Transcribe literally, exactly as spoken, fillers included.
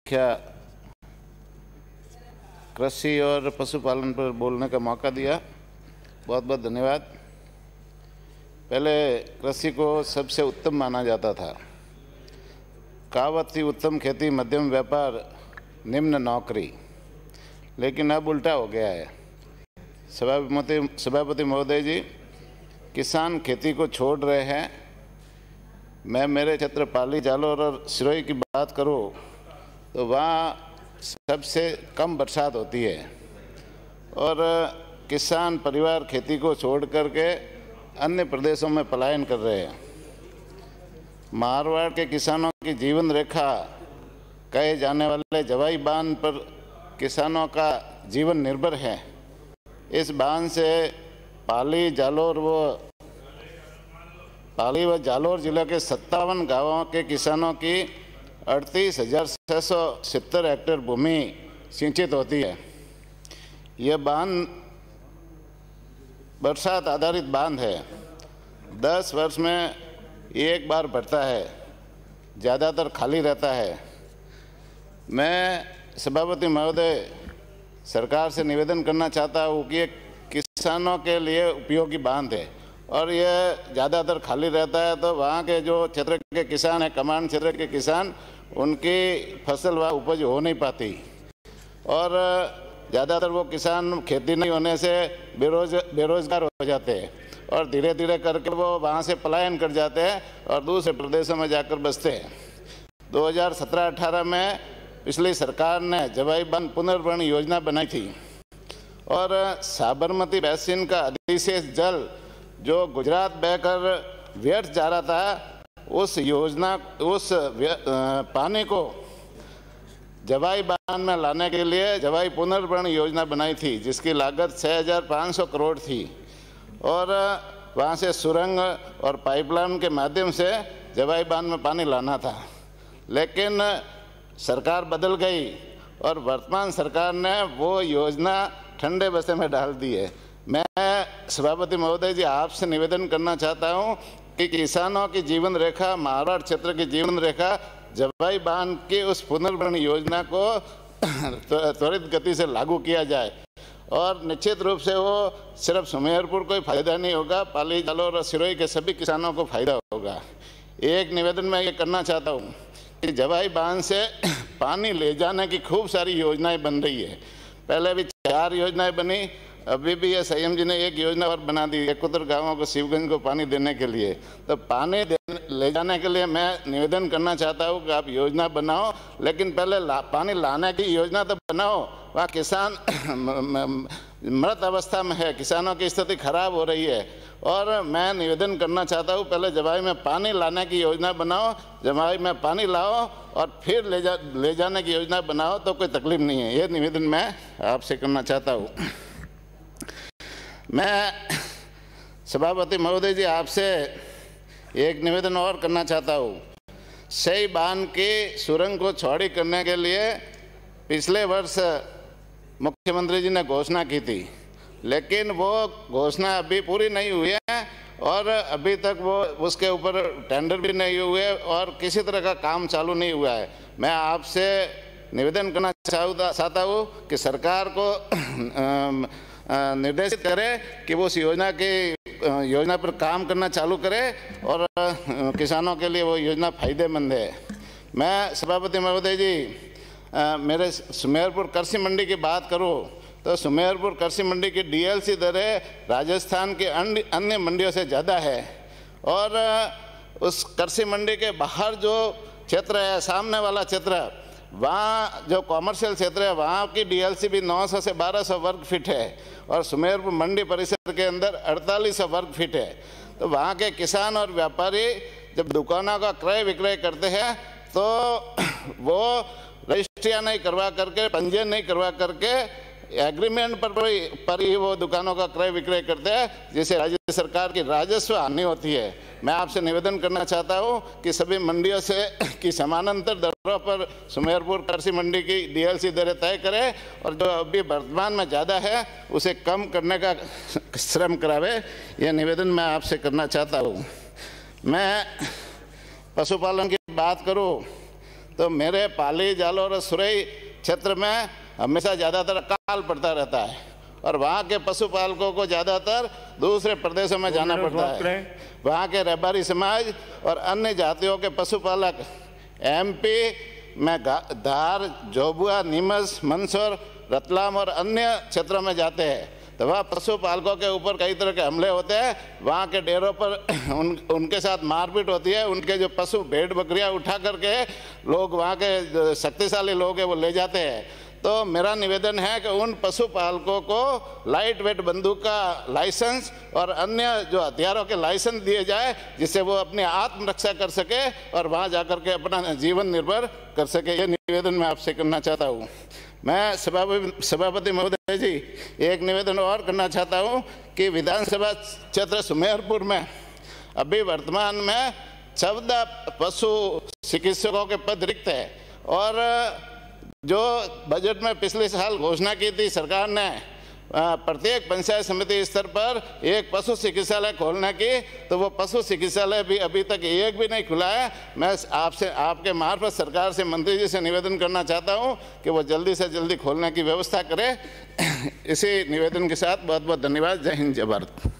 क्या कृषि और पशुपालन पर बोलने का मौका दिया, बहुत बहुत धन्यवाद। पहले कृषि को सबसे उत्तम माना जाता था। कहावत थी, उत्तम खेती मध्यम व्यापार निम्न नौकरी, लेकिन अब उल्टा हो गया है। सभापति सभापति महोदय जी, किसान खेती को छोड़ रहे हैं। मैं मेरे क्षेत्र पाली, जालोर और सिरोही की बात करूं तो वहाँ सबसे कम बरसात होती है और किसान परिवार खेती को छोड़ करके अन्य प्रदेशों में पलायन कर रहे हैं। मारवाड़ के किसानों की जीवन रेखा कहे जाने वाले जवाई बांध पर किसानों का जीवन निर्भर है। इस बांध से पाली, जालोर व पाली व जालोर जिले के सत्तावन गांवों के किसानों की अड़तीस हजार छः सौ सत्तर हेक्टेयर भूमि सिंचित होती है। यह बांध बरसात आधारित बांध है। दस वर्ष में एक बार भरता है, ज़्यादातर खाली रहता है। मैं सभापति महोदय सरकार से निवेदन करना चाहता हूँ कि ये किसानों के लिए उपयोगी बांध है और यह ज़्यादातर खाली रहता है, तो वहाँ के जो क्षेत्र के किसान हैं, कमांड क्षेत्र के किसान, उनकी फसल व उपज हो नहीं पाती और ज़्यादातर वो किसान खेती नहीं होने से बेरोज बेरोजगार हो जाते हैं और धीरे धीरे करके वो वहाँ से पलायन कर जाते हैं और दूसरे प्रदेशों में जाकर बसते हैं। दो हज़ार सत्रह अठारह में पिछली सरकार ने जवाई बांध पुनर्भरण योजना बनाई थी और साबरमती बैसिन का अधिशेष जल जो गुजरात बहकर व्यर्थ जा रहा था, उस योजना उस पानी को जवाई बांध में लाने के लिए जवाई पुनर्भरण योजना बनाई थी, जिसकी लागत छः हज़ार पाँच सौ करोड़ थी और वहाँ से सुरंग और पाइपलाइन के माध्यम से जवाई बांध में पानी लाना था। लेकिन सरकार बदल गई और वर्तमान सरकार ने वो योजना ठंडे बस्ते में डाल दी है। मैं सभापति महोदय जी आपसे निवेदन करना चाहता हूँ कि किसानों की जीवन रेखा, मारवाड़ क्षेत्र की जीवन रेखा जवाई बांध की उस पुनर्भरण योजना को त्वरित गति से लागू किया जाए और निश्चित रूप से वो सिर्फ सुमेरपुर को ही फायदा नहीं होगा, पाली, जालोर और सिरोही के सभी किसानों को फायदा होगा। एक निवेदन मैं ये करना चाहता हूँ कि जवाई बांध से पानी ले जाने की खूब सारी योजनाएं बन रही है। पहले भी चार योजनाएं बनी, अभी भी ये संयम जी ने एक योजना और बना दी एकोत्तर गांवों को, शिवगंज को पानी देने के लिए। तो पानी ले जाने के लिए मैं निवेदन करना चाहता हूँ कि आप योजना बनाओ, लेकिन पहले ला, पानी लाने की योजना तो बनाओ। वहाँ किसान मृत अवस्था में है, किसानों की स्थिति खराब हो रही है और मैं निवेदन करना चाहता हूँ पहले जवाई में पानी लाने की योजना बनाओ, जवाई में पानी लाओ और फिर ले जा ले जाने की योजना बनाओ, तो कोई तकलीफ नहीं है। ये निवेदन मैं आपसे करना चाहता हूँ। मैं सभापति महोदय जी आपसे एक निवेदन और करना चाहता हूँ। सही बांध की सुरंग को चौड़ी करने के लिए पिछले वर्ष मुख्यमंत्री जी ने घोषणा की थी, लेकिन वो घोषणा अभी पूरी नहीं हुई है और अभी तक वो उसके ऊपर टेंडर भी नहीं हुए और किसी तरह का काम चालू नहीं हुआ है। मैं आपसे निवेदन करना चाहता हूँ कि सरकार को निर्देशित करे कि वो उस योजना के योजना पर काम करना चालू करे और किसानों के लिए वो योजना फायदेमंद है। मैं सभापति महोदय जी आ, मेरे सुमेरपुर कृषि मंडी की बात करूं तो सुमेरपुर कृषि मंडी की डीएलसी दरें राजस्थान के अन्य मंडियों से ज़्यादा है और उस कृषि मंडी के बाहर जो क्षेत्र है, सामने वाला क्षेत्र, वहाँ जो कॉमर्शियल क्षेत्र है, वहाँ की डीएलसी भी नौ सौ से बारह सौ वर्ग फीट है और सुमेरपुर मंडी परिसर के अंदर अड़तालीस सौ वर्ग फीट है। तो वहाँ के किसान और व्यापारी जब दुकानों का क्रय विक्रय करते हैं तो वो रजिस्ट्रियाँ नहीं करवा करके, पंजीयन नहीं करवा करके एग्रीमेंट पर पर ही वो दुकानों का क्रय विक्रय करते हैं, जिससे राज्य सरकार की राजस्व हानि होती है। मैं आपसे निवेदन करना चाहता हूं कि सभी मंडियों से की समानांतर दरों पर सुमेरपुर कृषि मंडी की डीएलसी दरें तय करें और जो अभी वर्तमान में ज़्यादा है उसे कम करने का श्रम करावे। यह निवेदन मैं आपसे करना चाहता हूँ। मैं पशुपालन की बात करूँ तो मेरे पाली, जालौर और सुरई क्षेत्र में हमेशा ज़्यादातर अकाल पड़ता रहता है और वहाँ के पशुपालकों को ज़्यादातर दूसरे प्रदेशों में जाना पड़ता है। वहाँ के रबारी समाज और अन्य जातियों के पशुपालक एमपी में धार, झोबुआ, नीमच, मंदसौर, रतलाम और अन्य क्षेत्रों में जाते हैं तो वहाँ पशुपालकों के ऊपर कई तरह के हमले होते हैं। वहाँ के डेरों पर उन उनके साथ मारपीट होती है। उनके जो पशु भेड़ बकरियाँ उठा करके लोग, वहाँ के जो शक्तिशाली लोग हैं, वो ले जाते हैं। तो मेरा निवेदन है कि उन पशुपालकों को लाइट वेट बंदूक का लाइसेंस और अन्य जो हथियारों के लाइसेंस दिए जाए, जिससे वो अपनी आत्मरक्षा कर सके और वहाँ जाकर के अपना जीवन निर्भर कर सके। ये निवेदन मैं आपसे करना चाहता हूँ। मैं सभापति सभापति महोदय जी, एक निवेदन और करना चाहता हूँ कि विधानसभा क्षेत्र सुमेरपुर में अभी वर्तमान में चौदह पशु चिकित्सकों के पद रिक्त है और जो बजट में पिछले साल घोषणा की थी सरकार ने प्रत्येक पंचायत समिति स्तर पर एक पशु चिकित्सालय खोलने की, तो वो पशु चिकित्सालय भी अभी तक एक भी नहीं खुला है। मैं आपसे, आपके मार्फत सरकार से, मंत्री जी से निवेदन करना चाहता हूं कि वो जल्दी से जल्दी खोलने की व्यवस्था करें। इसी निवेदन के साथ बहुत बहुत धन्यवाद। जय हिंद, जय भारत।